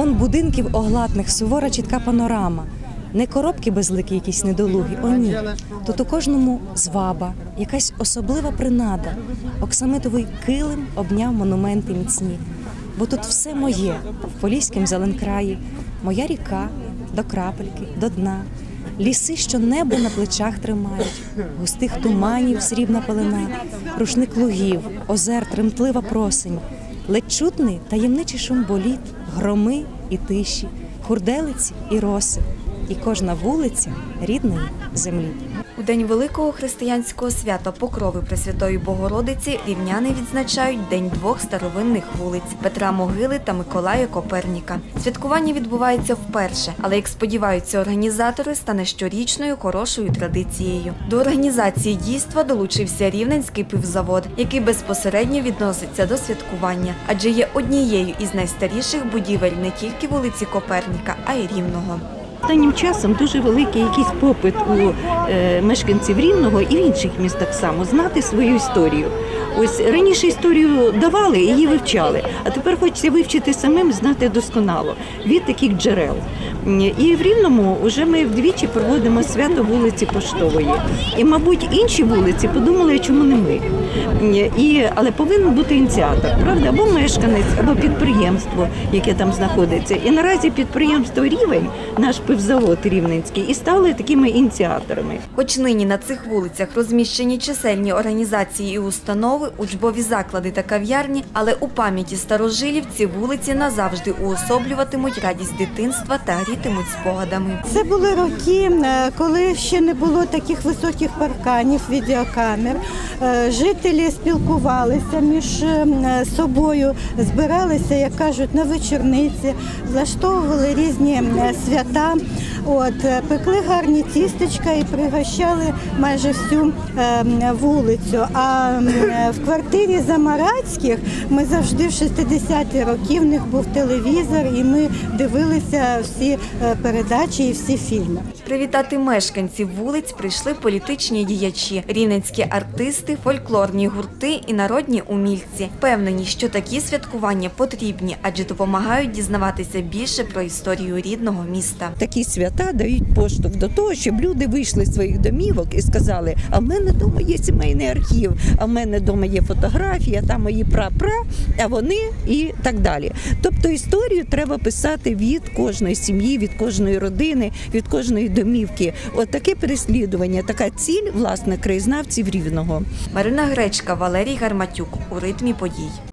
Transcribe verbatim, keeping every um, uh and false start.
Он будинків оглатних, сувора чітка панорама. Не коробки безликі, якісь недолугі, о ні. Тут у кожному зваба, якась особлива принада. Оксамитовий килим обняв монументи міцні. Бо тут все моє, в Поліськім зеленкраї. Моя ріка, до крапельки, до дна. Ліси, що небо на плечах тримають, густих туманів срібна пелена, рушник лугів, озер, тремтлива просень, ледь чутний таємничий шум боліт, громи і тиші, хурделиці і роси, і кожна вулиця рідної землі. У день великого християнського свята Покрови Пресвятої Богородиці рівняни відзначають День двох старовинних вулиць – Петра Могили та Миколая Коперніка. Святкування відбувається вперше, але, як сподіваються організатори, стане щорічною хорошою традицією. До організації дійства долучився Рівненський пивзавод, який безпосередньо відноситься до святкування, адже є однією із найстаріших будівель не тільки вулиці Коперніка, а й Рівного. Останнім часом дуже великий якийсь попит у е, мешканців Рівного і в інших міст так само знати свою історію. Ось раніше історію давали, її вивчали, а тепер хочеться вивчити самим, знати досконало від таких джерел. І в Рівному вже ми вдвічі проводимо свято вулиці Поштової. І, мабуть, інші вулиці подумали, чому не ми. І, але повинен бути ініціатор, правда? Або мешканець, або підприємство, яке там знаходиться. І наразі підприємство «Рівень», наш пивзавод рівненський, і стали такими ініціаторами. Хоч нині на цих вулицях розміщені чисельні організації і установи, учбові заклади та кав'ярні, але у пам'яті старожилів ці вулиці назавжди уособлюватимуть радість дитинства та грітимуть спогадами. Це були роки, коли ще не було таких високих парканів, відеокамер. Жителі спілкувалися між собою, збиралися, як кажуть, на вечорниці, влаштовували різні свята. От, пекли гарні тістечка і пригощали майже всю е, вулицю. А е, в квартирі Замарадських ми завжди в шістдесяті роки, в них був телевізор і ми дивилися всі е, передачі і всі фільми. Привітати мешканців вулиць прийшли політичні діячі, рівненські артисти, фольклорні гурти і народні умільці. Впевнені, що такі святкування потрібні, адже допомагають дізнаватися більше про історію рідного міста. Такі свята дають поштовх до того, щоб люди вийшли з своїх домівок і сказали, а в мене вдома є сімейний архів, а в мене вдома є фотографія, там мої пра-пра, а вони і так далі. Тобто історію треба писати від кожної сім'ї, від кожної родини, від кожної домівки. От таке переслідування, така ціль, власне, краєзнавців Рівного. Марина Гречка, Валерій Гарматюк. У ритмі подій.